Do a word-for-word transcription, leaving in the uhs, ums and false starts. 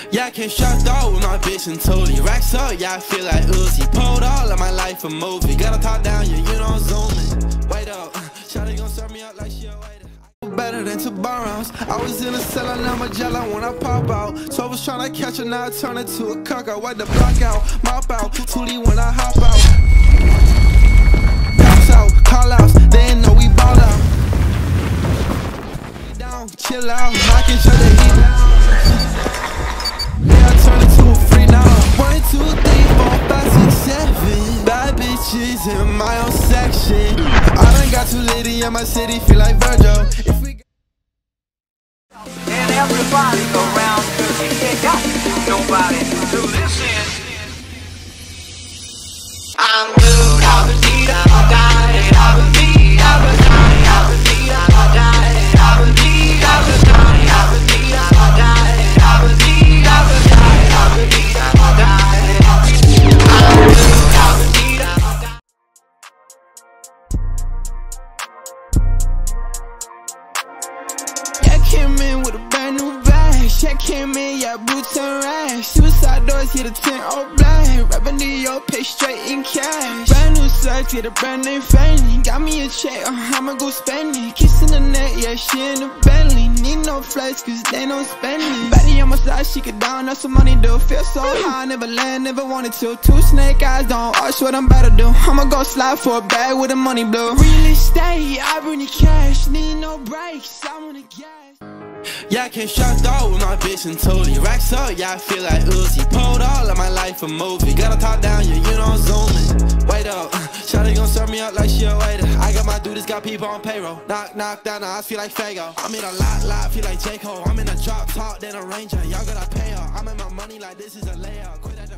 Yeah, I came strapped out with my bitch and totally racks up. Yeah, I feel like Uzi. Pulled all of my life a movie. Gotta talk down, yeah, you know I'm zooming. Wait up, shawty gon' serve me up like she a waiter. Better than two rounds. I was in a cell, now I'm a jello when I pop out. So I was tryna catch her, now I turn it to a cock. I wipe the block out, mop out, Tootie when I hop out. Pops out, call outs, they ain't know we ball out. Down, chill out, I can shut the heat down. Yeah, I turn it to a free now. One, two, three, four, five, six, seven. Bad bitches in my own section. I done got too litty in my city, feel like Virgil. If we and everybody around, cause you ain't got nobody to listen. I'm good, I was deed, I was dying, I was deed, I was dying, I was deed, I was dying, I was deed, I was dying, I was deed, I was dying, I was deed, I was dying, I was deed, I was dying. I'm good, I was deed, I was dying. Yeah, came in with a brand new bag. Check came in, yeah, boots and rags. Suicide doors, hit a ten all black. Revenue, pay straight in cash. Brand new search, get a brand name fanny. Got me a check, uh, I'ma go spend it. Kissing the neck, yeah, she in the Bentley. Need no flex, cause they don't spend it. Betty on my side, she get down, that's some money do. Feel so high, never land, never wanted to. Two snake eyes, don't arch what I'm about to do. I'ma go slide for a bag with the money blue. Real estate, I bring the cash. Need no brakes, I wanna gas. Yeah, I came strapped out with my bitch and totally racks up. Yeah, I feel like Uzi. Pulled all of my life a movie. Gotta talk down, yeah, you know I'm zooming. Wait up, shawty gon' serve me up like she a waiter. I got my dudes, got people on payroll. Knock, knock, down, I feel like Fago. I'm in a lot, lot, feel like J. Cole. I'm in a drop top, then a Ranger. Y'all gotta pay her. I'm in my money like this is a layout. Quit at the